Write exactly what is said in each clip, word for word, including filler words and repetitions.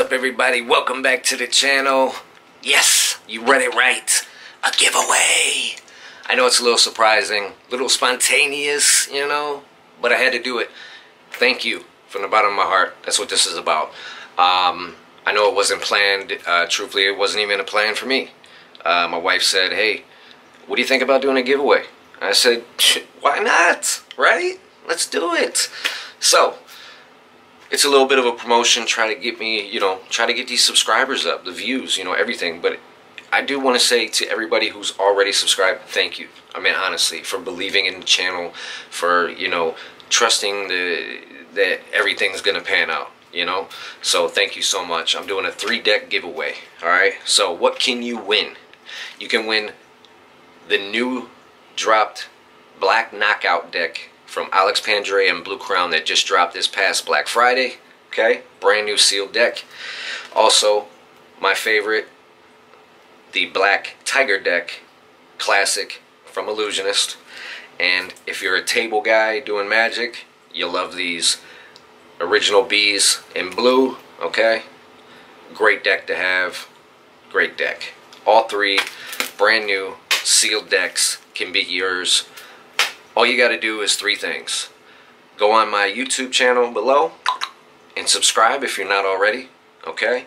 up, everybody? Welcome back to the channel. Yes, you read it right. A giveaway. I know it's a little surprising, a little spontaneous, you know, but I had to do it. Thank you from the bottom of my heart. That's what this is about. Um, I know it wasn't planned. Uh, truthfully, it wasn't even a plan for me. Uh, my wife said, hey, what do you think about doing a giveaway? I said, why not, right? Let's do it. So, it's a little bit of a promotion, try to get me, you know, try to get these subscribers up, the views, you know, everything. But I do want to say to everybody who's already subscribed, thank you. I mean, honestly, for believing in the channel, for, you know, trusting the that everything's going to pan out, you know. So thank you so much. I'm doing a three deck giveaway, all right? So what can you win? You can win the new dropped Black Knockout deck from Alex Pandre and Blue Crown that just dropped this past Black Friday. Okay, brand new sealed deck. Also, my favorite, the Black Tiger deck, classic from Illusionist. And if you're a table guy doing Magic, you'll love these original bees in blue. Okay, great deck to have. Great deck. All three brand new sealed decks can be yours. All you got to do is three things. Go on my YouTube channel below and subscribe if you're not already, okay?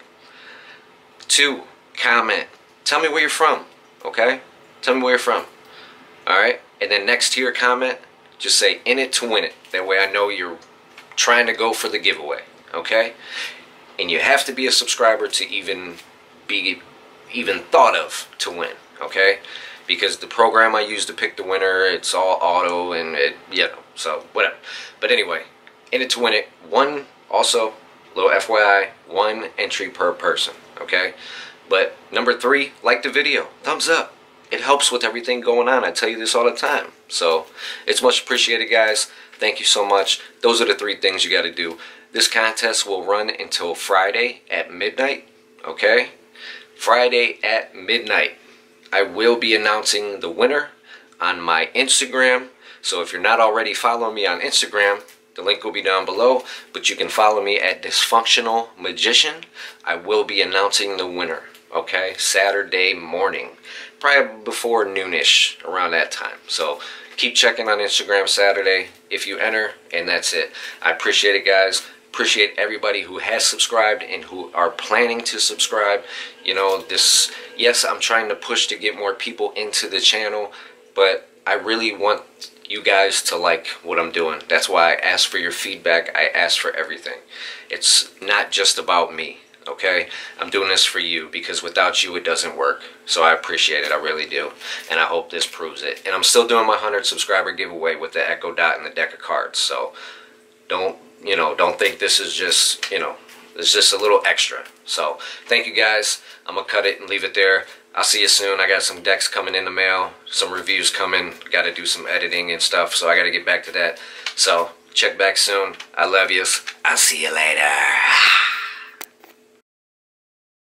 Two, comment. Tell me where you're from, okay? Tell me where you're from, all right? And then next to your comment, just say, in it to win it. That way I know you're trying to go for the giveaway, okay? And you have to be a subscriber to even be even thought of to win, okay? Because the program I use to pick the winner, it's all auto and it, you know, so whatever. But anyway, in it to win it. One, also, little F Y I, one entry per person, okay? But number three, like the video, thumbs up. It helps with everything going on. I tell you this all the time. So it's much appreciated, guys. Thank you so much. Those are the three things you got to do. This contest will run until Friday at midnight, okay? Friday at midnight. I will be announcing the winner on my Instagram. So if you're not already following me on Instagram, the link will be down below. But you can follow me at Dysfunctional Magician. I will be announcing the winner, okay? Saturday morning. Probably before noonish, around that time. So keep checking on Instagram Saturday if you enter, and that's it. I appreciate it, guys. Appreciate everybody who has subscribed and who are planning to subscribe. You know, this, yes, I'm trying to push to get more people into the channel, but I really want you guys to like what I'm doing. That's why I ask for your feedback. I ask for everything. It's not just about me, okay? I'm doing this for you because without you, it doesn't work. So I appreciate it. I really do. And I hope this proves it. And I'm still doing my one hundred subscriber giveaway with the Echo Dot and the deck of cards. So don't, you know, don't think this is just, you know, it's just a little extra. So thank you, guys. I'm going to cut it and leave it there. I'll see you soon. I got some decks coming in the mail, some reviews coming. Got to do some editing and stuff, so I got to get back to that. So check back soon. I love yous. I'll see you later.